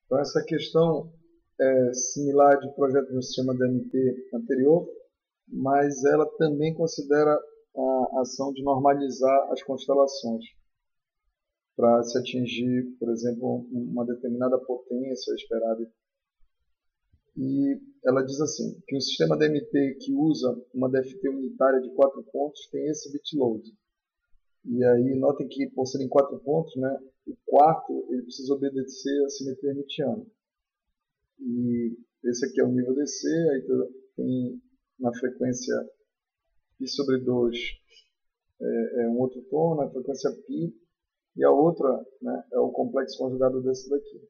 Então, essa questão é similar de projeto no sistema DMT anterior, mas ela também considera a ação de normalizar as constelações para se atingir, por exemplo, uma determinada potência esperada. E ela diz assim, que o sistema DMT que usa uma DFT unitária de 4 pontos tem esse bitload. E aí, notem que, por serem 4 pontos, né, o quarto ele precisa obedecer a simetria hermitiana. E esse aqui é o nível DC, aí tem na frequência π sobre 2 é um outro tom, na frequência π, e a outra, né, é o complexo conjugado desse daqui.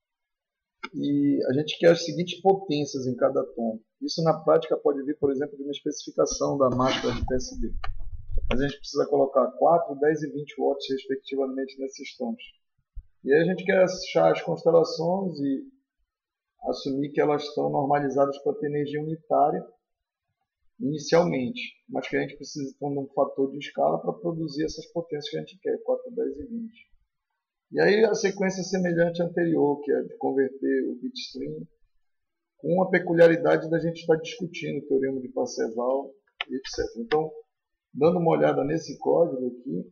E a gente quer as seguintes potências em cada tom. Isso na prática pode vir, por exemplo, de uma especificação da máscara de PSD. Mas a gente precisa colocar 4, 10 e 20 watts respectivamente nesses tons. E aí a gente quer achar as constelações e assumir que elas estão normalizadas para ter energia unitária inicialmente, mas que a gente precisa de um fator de escala para produzir essas potências que a gente quer, 4, 10 e 20. E aí a sequência semelhante à anterior, que é de converter o bitstream, com a peculiaridade da gente estar discutindo o teorema de Parseval e etc. Então, dando uma olhada nesse código aqui,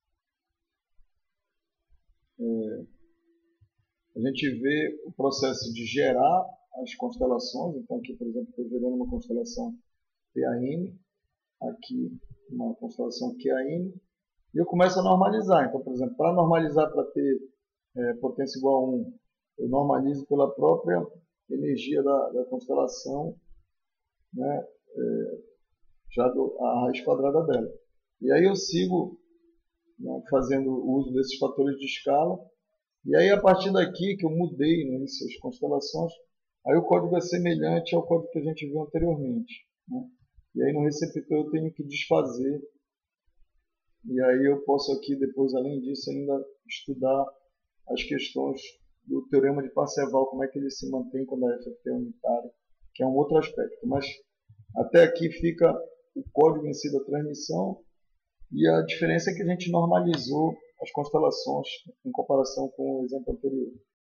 a gente vê o processo de gerar as constelações. Então aqui, por exemplo, estou gerando uma constelação PAM, aqui uma constelação QAM, e eu começo a normalizar. Então, por exemplo, para normalizar para ter potência igual a 1, eu normalizo pela própria energia da constelação, né, já a raiz quadrada dela. E aí eu sigo, né, fazendo uso desses fatores de escala. E aí, a partir daqui que eu mudei, né, essas constelações, aí o código é semelhante ao código que a gente viu anteriormente, né? E aí no receptor eu tenho que desfazer. E aí eu posso aqui depois, além disso, ainda estudar as questões do teorema de Parseval, como é que ele se mantém quando a FFT é unitária, que é um outro aspecto. Mas até aqui fica o código em si da transmissão, e a diferença é que a gente normalizou as constelações em comparação com o exemplo anterior.